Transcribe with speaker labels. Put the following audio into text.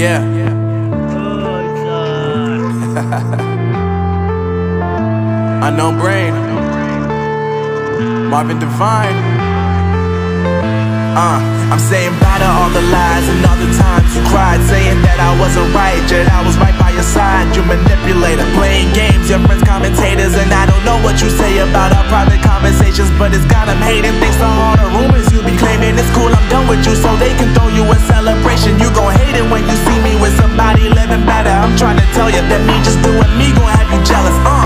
Speaker 1: Yeah. Unknown Brain, Marvin Divine. I'm saying bye to all the lies and all the times you cried, saying that I wasn't right, yet I was right by your side. You manipulator, playing games, your friends commentators, and I don't know what you say about our private conversations, but it's got them hating. Thanks to all the rumors you be claiming. It's cool, I'm done with you, so they can throw you a celebration. You gon' hate it when you see me with somebody living better. I'm trying to tell you that me just doing me gon' have you jealous.